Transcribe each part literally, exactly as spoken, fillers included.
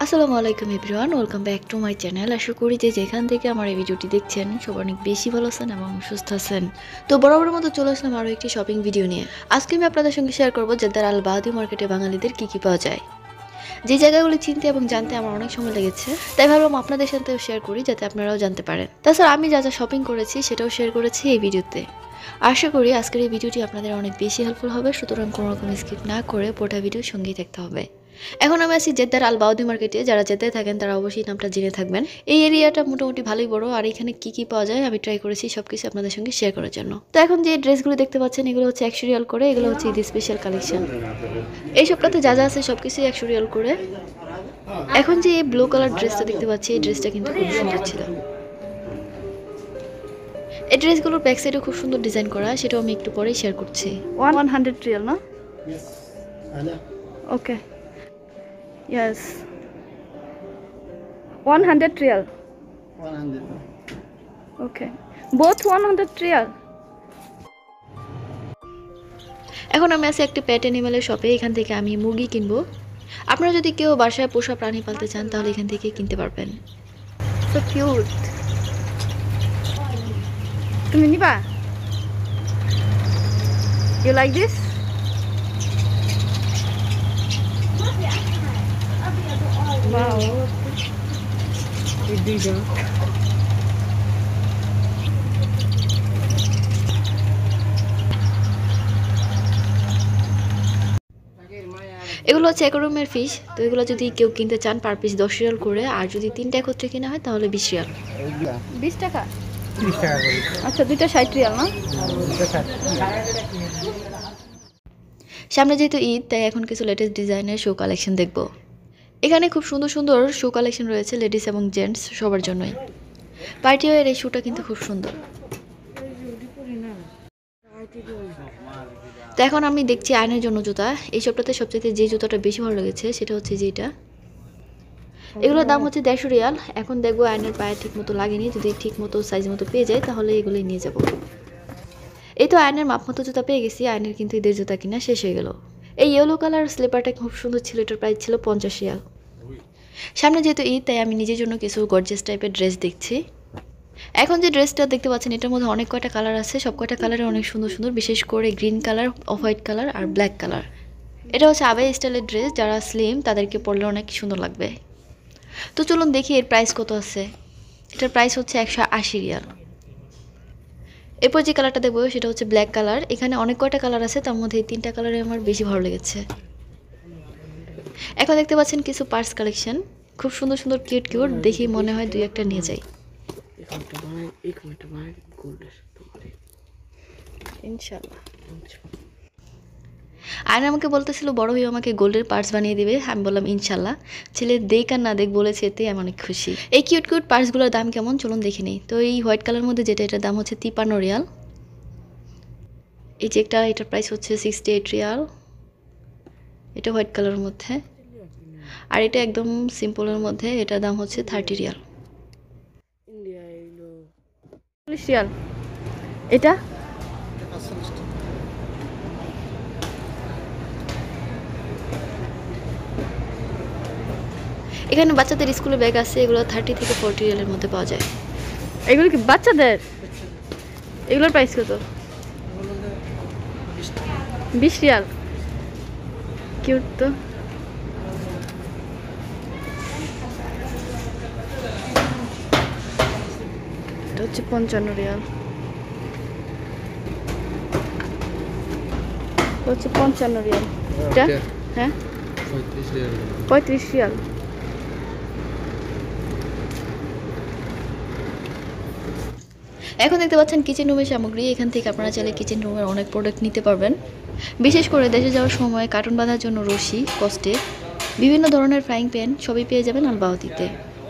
আসসালামু আলাইকুম everyone, welcome back to my channel. আশা করি যে যেখান থেকে আমার এই ভিডিওটি দেখছেন সবাই অনেক বেশি ভালো আছেন এবং সুস্থ আছেন। তো বরাবরের মতো চলে আসলাম আরও একটি শপিং ভিডিও নিয়ে। আজকে আমি আপনাদের সঙ্গে শেয়ার করবো জেদ্দার আল বাওয়াদি মার্কেটে বাঙালিদের কী কী পাওয়া যায়। যে জায়গাগুলি চিনতে এবং জানতে আমার অনেক সময় লেগেছে, তাই ভাবলাম আপনাদের সাথেও শেয়ার করি যাতে আপনারাও জানতে পারেন। তাছাড়া আমি যা যা শপিং করেছি সেটাও শেয়ার করেছি এই ভিডিওতে। আশা করি আজকের এই ভিডিওটি আপনাদের অনেক বেশি হেল্পফুল হবে, সুতরাং কোনো রকম স্কিপ না করে পুরো ভিডিওর সঙ্গেই থাকতে হবে। এখন আমি আছি জেদ্দার আল বাওয়াদি মার্কেটে। যারা জেদ্দায় থাকেন তারা অবশ্যই নামটা জেনে থাকবেন। এই এরিয়াটা মোটামুটি ভালোই বড়, আর এখানে কি কি পাওয়া যায় আমি ট্রাই করেছি সবকিছু আপনাদের সঙ্গে শেয়ার করার জন্য। তো এখন যে ড্রেসগুলো দেখতে পাচ্ছেন এগুলো হচ্ছে একশো রিয়াল করে, এগুলো হচ্ছে ঈদ স্পেশাল কালেকশন। এই সপ্তাহে যা যা আছে সবকিছুই একশো রিয়াল করে। এখন যে এই ব্লু কালার ড্রেসটা দেখতে পাচ্ছি, এই ড্রেসটা কিন্তু খুব সুন্দর ছিল। এই ড্রেসগুলোর ব্যাক সাইডে খুব সুন্দর ডিজাইন করা, সেটাও আমি একটু পরেই শেয়ার করছি। ওয়ান হান্ড্রেড রিয়াল না? ওকে, yes, one hundred real. one hundred. Okay, both one hundred real. এখন আমি আছি একটা পেট অ্যানিমালের শপে। এখান থেকে আমি মুরগি কিনবো। আপনারা যদি কেউ বাসায় পোষা প্রাণী পালতে চান তাহলে এখান থেকে কিনতে পারবেন। So cute. তুমি নিবা? You like this? Wow. Big. এগুলো হচ্ছে অ্যাকোয়ারিয়ামের ফিশ। তো এগুলো যদি কেউ কিনতে চান পার পিস দশ রিয়াল করে, আর যদি তিনটা একত্রে কিনা হয় তাহলে বিশ রিয়াল। বিশ টাকা? ত্রিশ টাকা করে। আচ্ছা, দুইটা ষাট রিয়াল না? সামনে যেহেতু ঈদ, তাই এখন কিছু লেটেস্ট ডিজাইনের শো কালেকশন দেখব। এখানে খুব সুন্দর সুন্দর শো কালেকশন রয়েছে লেডিস এবং জেন্টস সবার জন্যই। পার্টি ওয়ার এই শুটা কিন্তু খুব সুন্দর। তো এখন আমি দেখছি আয়নের জন্য জুতা। এই সবটাতে সবচেয়ে যে জুতাটা বেশি ভালো লেগেছে সেটা হচ্ছে যেটা, এগুলোর দাম হচ্ছে দেড়শো রিয়াল। এখন দেখবো আয়নের পায়ে ঠিক মতো লাগেনি, যদি ঠিক মতো সাইজ মতো পেয়ে যায় তাহলে এগুলোই নিয়ে যাব। এই তো আয়নের মাপ মতো জুতা পেয়ে গেছি। আয়নের কিন্তু ঈদের জুতা কিনা শেষ হয়ে গেল। এই ইয়েলো কালার স্লিপারটা খুব সুন্দর ছিল, এটার প্রাইস ছিল পঞ্চাশ রিয়াল। সামনে যেহেতু ঈদ, তাই আমি নিজের জন্য কিছু গর্জিয়াস টাইপের ড্রেস দেখছি। এখন যে ড্রেসটা দেখতে পাচ্ছেন এটার মধ্যে অনেক কয়টা কালার আছে, সব কয়টা কালারে অনেক সুন্দর সুন্দর, বিশেষ করে green colour, off white colour আর ব্ল্যাক কালার। এটা হচ্ছে আবাই স্টাইলের ড্রেস, যারা স্লিম তাদেরকে পরলে অনেক সুন্দর লাগবে। তো চলুন দেখি এর প্রাইস কত আছে। এটার প্রাইস হচ্ছে একশো আশি রিয়াল। এরপর যে কালারটা দেখবো সেটা হচ্ছে ব্ল্যাক কালার। এখানে অনেক কয়টা কালার আছে, তার মধ্যে এই তিনটা কালারে আমার বেশি ভালো লেগেছে। এখন দেখতে পাচ্ছেন কিছু পার্স কালেকশন, খুব সুন্দর সুন্দর কিউট কিউট, দেখি মনে হয় দুই একটা নিয়ে যাই ইনশাআল্লাহ। আয়ন আমাকে বলতেছিল বড় হয়ে আমাকে গোল্ডের পার্স বানিয়ে দিবে। আমি বললাম ইনশাল্লাহ, ছেলে দেখ আর না দেখ বলেছে, এতে আমি অনেক খুশি। এই কিউট কিউট পার্সগুলোর দাম কেমন চলুন দেখে নিই। তো এই হোয়াইট কালার মধ্যে যেটা, এটার দাম হচ্ছে তিপ্পান্ন রিয়াল। এই যে একটা, এটার প্রাইস হচ্ছে সিক্সটি এইট রিয়াল। এটা হোয়াইট কালারের মধ্যে। আর এটা একদম সিম্পলের মধ্যে, এটার দাম হচ্ছে থার্টি রিয়াল। চল্লিশ রিয়াল। এটা এখানে বাচ্চাদের স্কুলের ব্যাগ আছে, এগুলো থার্টি থেকে ফোরটি রিয়ালের মধ্যে পাওয়া যায়। এগুলো কি বাচ্চাদের? এগুলোর প্রাইস কত? বিশ রিয়াল। কিউট তো। এটা হচ্ছে পঞ্চান্ন রিয়াল। হচ্ছে পঞ্চান্ন রিয়াল। এটা হ্যাঁ পঁয়ত্রিশ রিয়াল। এখন দেখতে পাচ্ছেন কিচেন রুমের সামগ্রী। এখান থেকে আপনারা চাইলে কিচেন রুমের অনেক প্রোডাক্ট নিতে পারবেন। বিশেষ করে দেশে যাওয়ার সময় কার্টুন বাঁধার জন্য রশি, কষ্টে, বিভিন্ন ধরনের ফ্রাইং প্যান সবই পেয়ে যাবেন আল বাওয়াদিতে।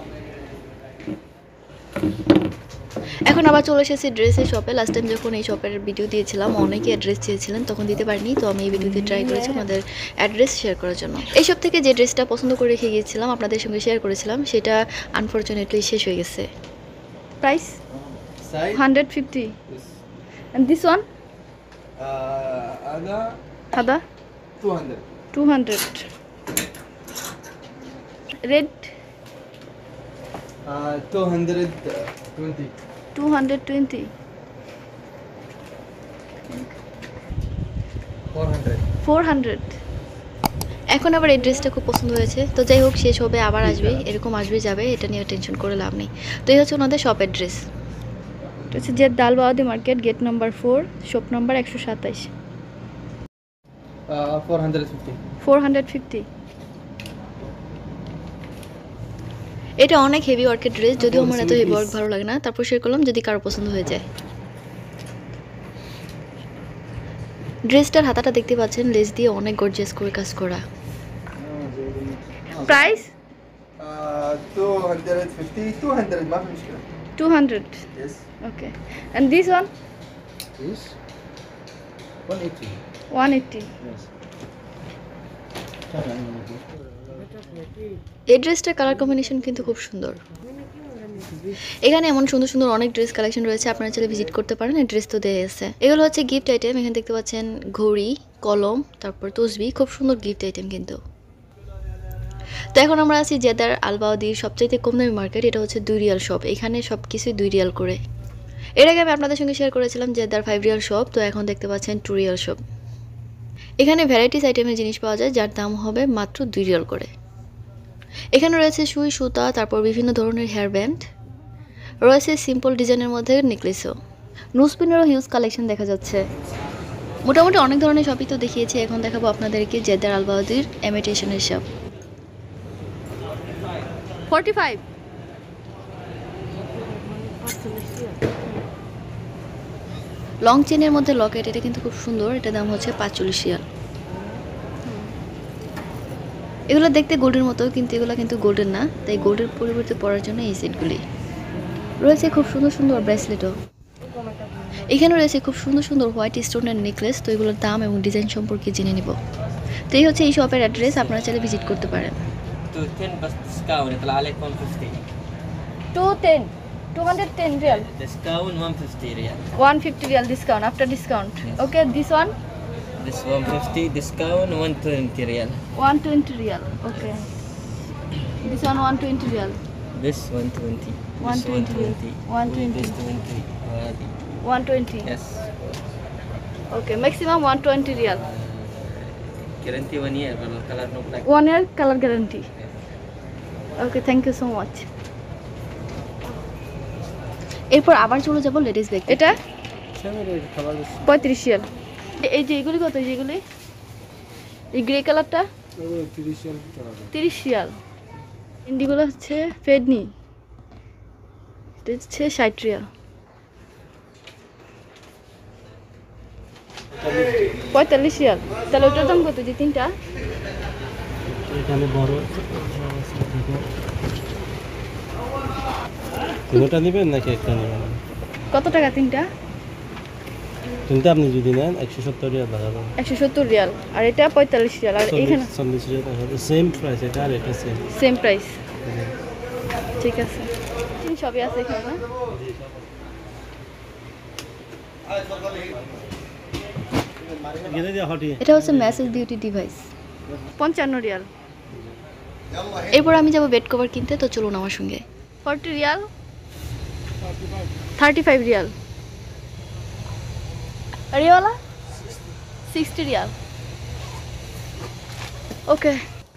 এখন আবার চলে এসেছি ড্রেসের শপে। লাস্ট টাইম যখন এই শপের ভিডিও দিয়েছিলাম অনেকে অ্যাড্রেস চেয়েছিলেন, তখন দিতে পারিনি। তো আমি এই ভিডিওতে ট্রাই করেছি আমাদের অ্যাড্রেস শেয়ার করার জন্য। এই শপ থেকে যে ড্রেসটা পছন্দ করে রেখে গিয়েছিলাম আপনাদের সঙ্গে শেয়ার করেছিলাম, সেটা আনফরচুনেটলি শেষ হয়ে গেছে। Price one hundred fifty. Yes. And this one? Uh, other Hada? two hundred. two hundred. Red Uh, two hundred twenty. Two hundred twenty Four hundred. Four hundred. এখন আবার এই ড্রেসটা খুব পছন্দ হয়েছে, তো যাই হোক শেষ হবে আবার আসবে, এরকম আসবে যাবে, এটা নিয়ে টেনশন করে লাভ নেই। তো এই হচ্ছে ওনাদের শপ অ্যাড্রেস, এটা হচ্ছে Jeddah Al Bawadi market, gate number four, shop number একশো সাতাইশ। Uh, four hundred fifty. Four hundred fifty. এটা অনেক হেভি ওয়ার্কের ড্রেস, যদিও আমার এত হেভি ওয়ার্ক ভালো লাগে না, তারপর শেয়ার করলাম যদি কারো পছন্দ হয়ে যায়। ড্রেসটার হাতাটা দেখতে পাচ্ছেন, লেস দিয়ে অনেক গর্জিয়াস করে কাজ করা। Price Uh, two hundred fifty. Two hundred. ما في مشكلة. Two hundred. Yes. Okay, and this one This. One eighty. One eighty. Yes. এই ড্রেসটার কালার কম্বিনেশন কিন্তু খুব সুন্দর। এখানে এমন সুন্দর সুন্দর অনেক ড্রেস কালেকশন রয়েছে, আপনারা চাইলে ভিজিট করতে পারেন। এই ড্রেস তো দেয়া আছে, এগুলো হচ্ছে গিফট আইটেম। এখানে দেখতে পাচ্ছেন ঘড়ি, কলম, তারপর তসবি, খুব সুন্দর গিফট আইটেম কিন্তু। তো এখন আমরা আছি জেদ্দার আল বাওয়াদির সবচাইতে কম দামি মার্কেট, এটা হচ্ছে দুই রিয়াল শপ। এখানে সব কিছুই দুই রিয়াল করে। এর আগে আমি আপনাদের সঙ্গে শেয়ার করেছিলাম জেদ্দার ফাইভ রিয়াল শপ, তো এখন দেখতে পাচ্ছেন টু রিয়াল শপ। এখানে ভ্যারাইটিস আইটেমের জিনিস পাওয়া যায় যার দাম হবে মাত্র দুই রিয়াল করে। এখানে রয়েছে সুই, সুতা, তারপর বিভিন্ন ধরনের হেয়ার ব্যান্ড রয়েছে, সিম্পল ডিজাইনের মধ্যে নেকলেসও, নুসপিনেরও হিউজ কালেকশন দেখা যাচ্ছে। মোটামুটি অনেক ধরনের শপই তো দেখিয়েছি, এখন দেখাবো আপনাদেরকে জেদ্দার আল বাওয়াদির ইমিটেশনের শপ। Forty five. লং চেনের মধ্যে লকেট, এটা কিন্তু খুব সুন্দর, এটা দাম হচ্ছে পাঁচচল্লিশ রিয়াল। এগুলো দেখতে গোল্ডের মতো, কিন্তু এগুলো কিন্তু গোল্ডের না, তাই গোল্ডের পরিবর্তে পরার জন্য এই সেটগুলি রয়েছে। খুব সুন্দর সুন্দর ব্রেসলেটও এখানে রয়েছে, খুব সুন্দর সুন্দর হোয়াইট স্টোনের নেকলেস। তো এগুলোর দাম এবং ডিজাইন সম্পর্কে জেনে নিব। তো এই হচ্ছে এই শপের অ্যাড্রেস, আপনারা চাইলে ভিজিট করতে পারেন। تو ten بس ديسكاونت يطلع عليك one fifty. Two ten two hundred ten riyal, ديسكاونت one fifty ريال. One fifty riyal discount after discount. Okay, this one This one fifty discount one twenty ريال. One twenty riyal. Okay, this one one twenty riyal. This one twenty. one This twenty. one twenty. one twenty. This twenty. هذه. One twenty. Yes. Okay, maximum one twenty riyal. Guarantee one year but color no black. One year colour guarantee. Okay, thank you so much. এরপর আবার চলে যাব ladies bag. এটা পঁয়ত্রিশ Real. এই যে এগুলি কত? যেগুলি এই গ্রে কালারটা তিরিশ রিয়াল। ইন্ডিগুলো হচ্ছে ফেডনি, এটা হচ্ছে ষাট রিয়াল। পঁয়তাল্লিশ রিয়াল। তাহলে ওটার দাম কত? যে তিনটা এখানে বড় তিনটা নেবেন নাকি একটা নেবেন? কত টাকা তিনটা? তিনটা আপনি যদি নেন একশো সত্তর রিয়াল লাগাবেন। একশো সত্তর রিয়াল। আর এটা পঁয়তাল্লিশ রিয়াল। আর এখানে চল্লিশ রিয়াল লাগাবেন। সেম প্রাইস, এটা আর এটা সেম সেম প্রাইস। ঠিক আছে, সবই আছে এখানে না? এটা হচ্ছে মেসেজ বিউটি ডিভাইস, পঞ্চান্ন রিয়াল। এরপর আমি যাব বেড কভার কিনতে, তো চলুন আমার সঙ্গে। Forty riyal, thirty five riyal. আর ये वाला सिक्सटी रियाल। ओके,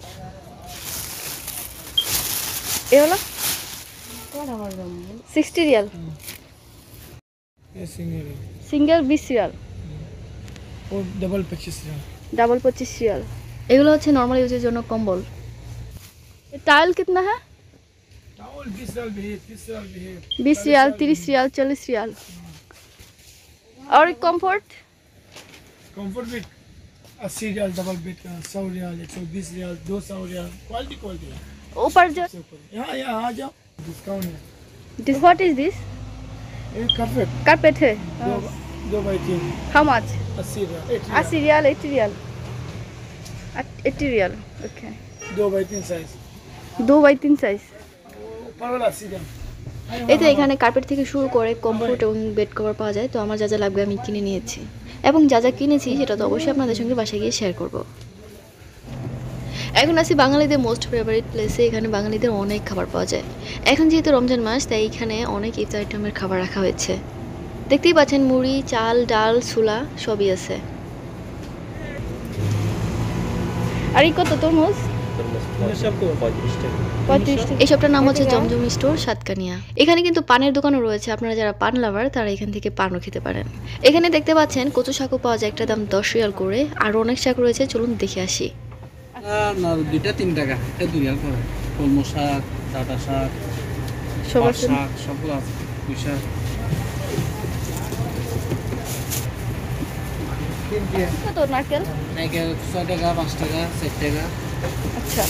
ये वाला सिक्सटी रियाल। सिंगल बीस रियाल और डबल पच्चीस रियाल। डबल पच्चीस रियाल। এগুলো হচ্ছে নরমাল ইউজের জন্য কম্বল। टाइल कितना है? टावल बीस रियाल भी है, तीस रियाल भी है। बीस रियाल, तीस रियाल, चालीस रियाल। और कंफर्ट कंफर्ट भी अस्सी रियाल डबल बेड का, सौ रियाल, एक सौ बीस रियाल, दो सौ रियाल। क्वालिटी क्वालिटी है। ऊपर जो यहाँ यहाँ आ जाओ, डिस्काउंट है। This what is this? ये कारपेट कारपेट है। दो दो बाई तीन हाउ मच? अस्सी रियाल, अस्सी riyal, eighty riyal, eighty riyal. Okay, दो बाई तीन साइज, दो बाई तीन साइज। ऊपर वाला अस्सी रियाल। এই তো এখানে কার্পেট থেকে শুরু করে কমফোর্ট এবং বেড কভার পাওয়া যায়। তো আমার যা যা লাগবে আমি কিনে নিয়েছি, এবং যা যা কিনেছি সেটা তো অবশ্যই আপনাদের সঙ্গে বাসায় গিয়ে শেয়ার করব। এখন আছি বাঙালিদের মোস্ট ফেভারিট প্লেসে। এখানে বাঙালিদের অনেক খাবার পাওয়া যায়। এখন যেহেতু রমজান মাস, তাই এখানে অনেক ইফতার আইটেমের খাবার রাখা হয়েছে। দেখতেই পাচ্ছেন মুড়ি, চাল, ডাল, ছোলা সবই আছে। আর এই কত তরমুজ? পঁয়ত্রিশ টাকা। পঁয়ত্রিশ টাকা। এই শপটার নাম হচ্ছে জমজম স্টোর সাতকানিয়া। এখানে কিন্তু পানের দোকানও রয়েছে, আপনারা যারা পান লাভার তারা এখান থেকে পানও খেতে পারেন। এখানে দেখতে পাচ্ছেন কচু শাকও পাওয়া যায়, একটা দাম দশ রিয়াল করে। আর অনেক শাক রয়েছে, চলুন দেখে আসি। না দুইটা তিন টাকা, এটা দুই রিয়াল করে। কলমো শাক, ডাঁটা শাক, সব পাট আছে। শাক সবগুলো আছে। পুঁই শাক কত নারকেল? নাইকেল ছয় টাকা, পাঁচ টাকা, চার টাকা। আচ্ছা,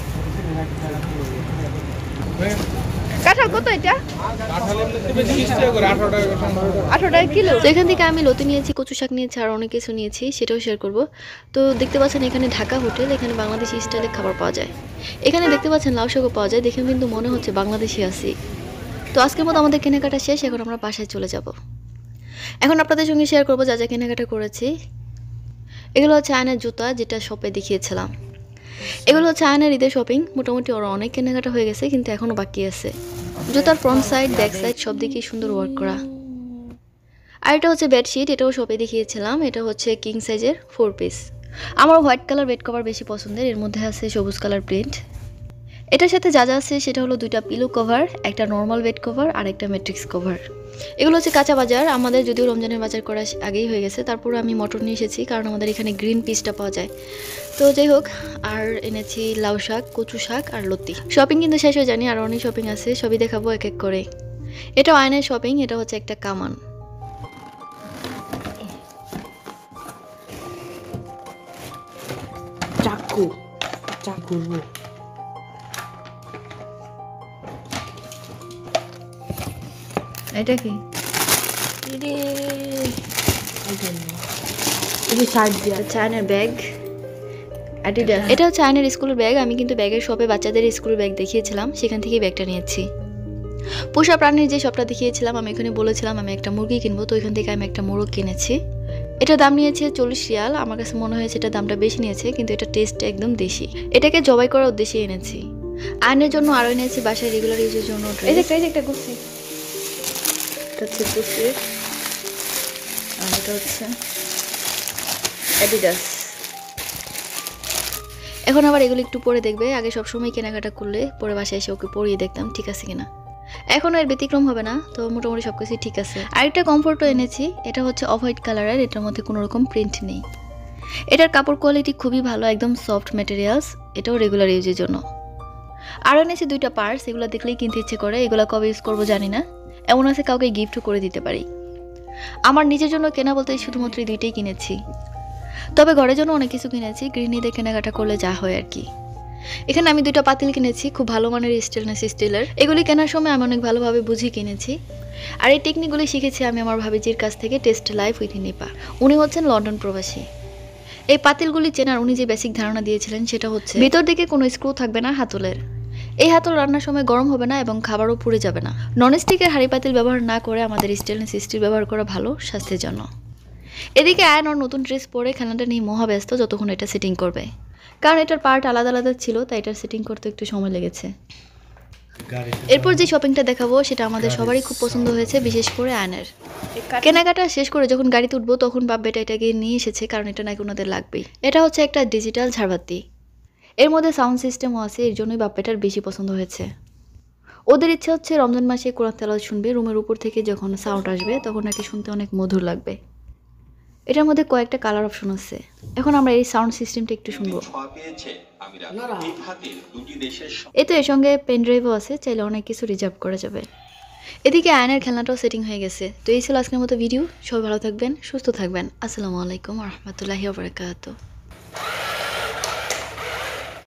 কাঁঠাল কত এটা? আঠারো টাকা কিলো। তো এখান থেকে আমি লতি নিয়েছি, কচু শাক নিয়েছি, আর অনেক কিছু নিয়েছি, সেটাও শেয়ার করব। তো দেখতে পাচ্ছেন এখানে ঢাকা হোটেল, এখানে বাংলাদেশি স্টাইলে খাবার পাওয়া যায়। এখানে দেখতে পাচ্ছেন লাউ শাকও পাওয়া যায়, দেখে কিন্তু মনে হচ্ছে বাংলাদেশি আছি। তো আজকের মতো আমাদের কেনাকাটা শেষ, এখন আমরা বাসায় চলে যাব। এখন আপনাদের সঙ্গে শেয়ার করবো যা যা কেনাকাটা করেছি। এগুলো হচ্ছে আয়নের জুতা, যেটা শপে দেখিয়েছিলাম। এগুলো হচ্ছে আয়নের ঈদের শপিং। মোটামুটি ওরা অনেক কেনাকাটা হয়ে গেছে, কিন্তু এখনও বাকি আছে। জুতার ফ্রন্ট সাইড, ব্যাক সাইড সব দিকেই সুন্দর ওয়ার্ক করা। আর এটা হচ্ছে বেডশিট, এটাও শপে দেখিয়েছিলাম। এটা হচ্ছে কিং সাইজের ফোর পিস। আমার হোয়াইট কালার বেড কভার বেশি পছন্দের, এর মধ্যে আছে সবুজ কালার প্রিন্ট। এটার সাথে যা যা আছে সেটা হলো দুইটা পিলো কভার, একটা নর্মাল বেড কভার আর একটা ম্যাট্রিক্স কভার। এগুলো হচ্ছে কাঁচা বাজার। আমাদের যদিও রমজানের বাজার করা আগেই হয়ে গেছে, তারপরে আমি মটর নিয়ে এসেছি, কারণ আমাদের এখানে গ্রিন পিসটা পাওয়া যায়। তো যাই হোক, আর এনেছি লাউ শাক, কচু শাক আর লতি। শপিং কিন্তু শেষ হয়ে জানি, আর অনেক শপিং আছে, সবই দেখাবো এক এক করে। এটা আয়নের শপিং, এটা হচ্ছে একটা কামান। চাকু চাকু এটা কি? চায়নার ব্যাগ, অ্যাডিডাস। এটা হচ্ছে আয়নের স্কুলের ব্যাগ। আমি কিন্তু ব্যাগের শপে বাচ্চাদের স্কুলের ব্যাগ দেখিয়েছিলাম, সেখান থেকেই ব্যাগটা নিয়েছি। পোষা প্রাণীর যে শপটা দেখিয়েছিলাম, আমি এখানে বলেছিলাম আমি একটা মুরগি কিনবো, তো ওইখান থেকে আমি একটা মোরগ কিনেছি। এটা দাম নিয়েছে চল্লিশ রিয়াল। আমার কাছে মনে হয়েছে এটা দামটা বেশি নিয়েছে, কিন্তু এটা টেস্ট একদম দেশি। এটাকে জবাই করার উদ্দেশ্যে এনেছি। আয়নের জন্য আরও এনেছি বাসায় রেগুলার ইউজের জন্য। এই যে এই যে একটা কুর্সি, এটা হচ্ছে কুর্সি, আর এটা হচ্ছে অ্যাডিডাস। এখন আবার এগুলো একটু পরে দেখবে। আগে সবসময় কেনাকাটা করলে পরে বাসায় এসে ওকে পরিয়ে দেখতাম ঠিক আছে কিনা। এখন এর ব্যতিক্রম হবে না, তো মোটামুটি সব কিছুই ঠিক আছে। আরেকটা কমফোর্টও এনেছি, এটা হচ্ছে অফ হোয়াইট কালারের, এটার মধ্যে কোনো রকম প্রিন্ট নেই। এটার কাপড় কোয়ালিটি খুবই ভালো, একদম সফট ম্যাটেরিয়ালস। এটাও রেগুলার ইউজের জন্য। আরও এনেছি দুইটা পার্স, এগুলো দেখলেই কিনতে ইচ্ছে করে। এগুলো কবে ইউজ করবো জানি না, এমন আছে কাউকে গিফটও করে দিতে পারি। আমার নিজের জন্য কেনা বলতে শুধুমাত্র এই দুইটাই কিনেছি, তবে ঘরের জন্য অনেক কিছু কিনেছি। গৃহিণীদের কেনাকাটা করলে যা হয় আর কি। এখানে আমি দুইটা পাতিল কিনেছি, খুব ভালো মানের স্টেনলেস স্টিলের। এগুলি কেনার সময় আমি অনেক ভালোভাবে বুঝে কিনেছি। আর এই টেকনিকগুলি শিখেছি আমি আমার ভাবিজির কাছ থেকে, টেস্ট লাইফ উইথ নিপা। উনি হচ্ছেন লন্ডন প্রবাসী। এই পাতিলগুলি চেনার উনি যে বেসিক ধারণা দিয়েছিলেন সেটা হচ্ছে ভিতর দিকে কোনো স্ক্রু থাকবে না হাতলের। এই হাতল রান্নার সময় গরম হবে না এবং খাবারও পুড়ে যাবে না। ননস্টিকের হাঁড়ি পাতিল ব্যবহার না করে আমাদের স্টেনলেস স্টিল ব্যবহার করা ভালো স্বাস্থ্যের জন্য। এদিকে আয়ন ওর নতুন ড্রেস পরে খেলাটা নিয়ে মহাব্যস্ত, যতক্ষণ এটা সেটিং করবে, কারণ এটার পার্ট আলাদা আলাদা ছিল, তাই এটার সেটিং করতে একটু সময় লেগেছে। এরপর যে শপিংটা দেখাবো সেটা আমাদের সবারই খুব পছন্দ হয়েছে, বিশেষ করে আয়নের। কেনাকাটা শেষ করে যখন গাড়িতে উঠবো তখন বাপ্পেটা এটাকে নিয়ে এসেছে, কারণ এটা নাকি ওনাদের লাগবেই। এটা হচ্ছে একটা ডিজিটাল ঝাড়বাতি, এর মধ্যে সাউন্ড সিস্টেমও আছে, এর জন্যই বাপ্পেটার বেশি পছন্দ হয়েছে। ওদের ইচ্ছে হচ্ছে রমজান মাসে কোরআন তেলাওয়াত শুনবে, রুমের উপর থেকে যখন সাউন্ড আসবে তখন নাকি শুনতে অনেক মধুর লাগবে। এটার মধ্যে কয়েকটা কালার অপশন আছে। এখন আমরা এই সাউন্ড সিস্টেমটা একটু শুনবো। এই তো এর সঙ্গে পেন ড্রাইভও আছে, চাইলে অনেক কিছু রিজার্ভ করা যাবে। এদিকে আয়নের খেলনাটাও সেটিং হয়ে গেছে। তো এই ছিল আজকের মতো ভিডিও। সবাই ভালো থাকবেন, সুস্থ থাকবেন। আসসালামু আলাইকুম ওয়া রাহমাতুল্লাহি ওয়া বারাকাতুহু।